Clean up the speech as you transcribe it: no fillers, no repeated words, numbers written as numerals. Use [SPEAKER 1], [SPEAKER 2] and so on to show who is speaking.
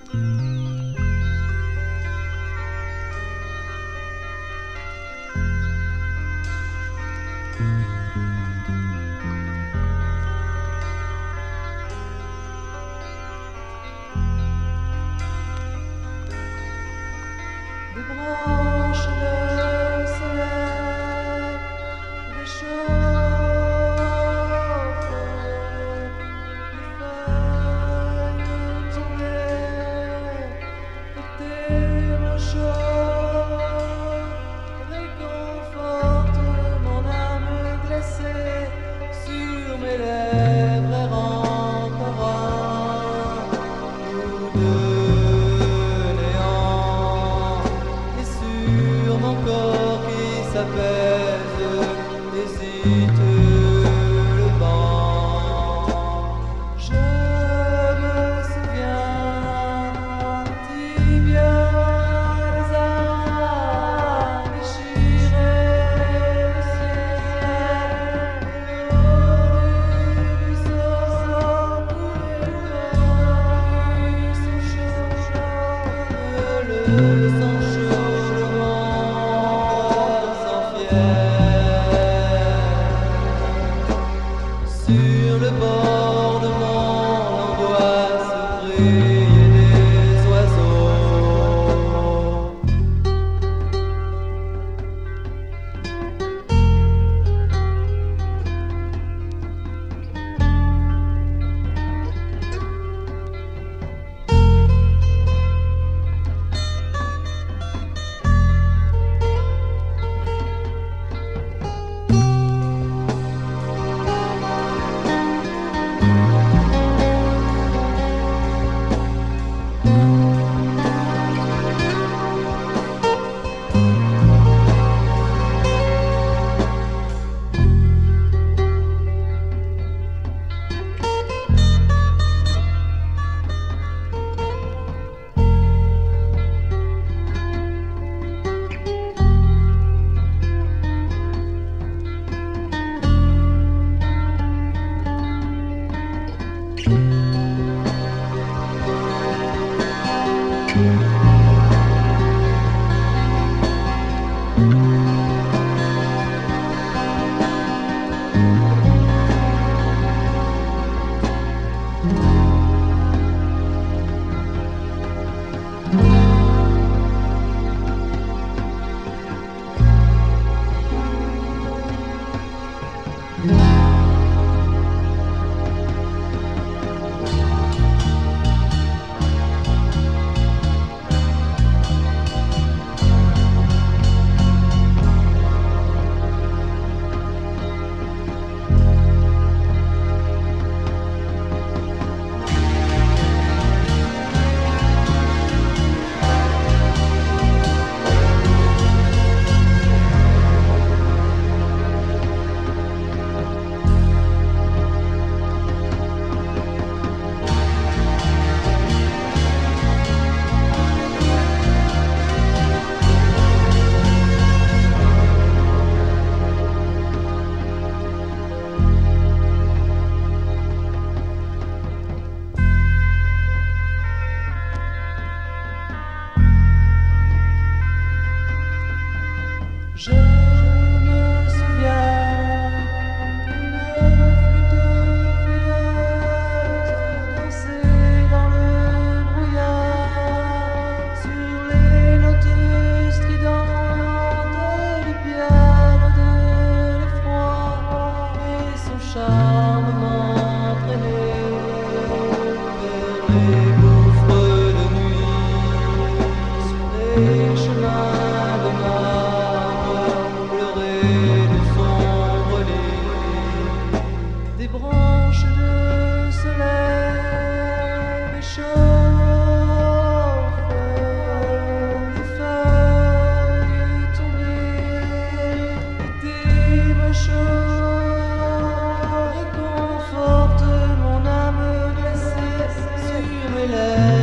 [SPEAKER 1] Des branches de soleil réchauffent les feuilles tombées et tes mains chaudes réconfortent mon âme glacée sur mes lèvres errantes parois, nous deux néant, et sur mon corps qui s'apaise hésite le vent. Je me souviens tibia des arbres déchirés au ciel, et l'eau du ruisseau coulait son chaud, le sang chaud de mon cœur s'enfiait. Sur le bord de mon angoisse brillaient des oiseaux. Je me souviens d'une flûte fuyante danser dans le brouillard sur les notes stridentes du piano de l'effroi, et son charme m'entraînait vers les gouffres de nuit, sur les chemins de marbre pleurés de sombres lits. Des branches de soleil réchauffent les feuilles tombées, et tes mains chaudes réconfortent mon âme glacée sur mes lèvres.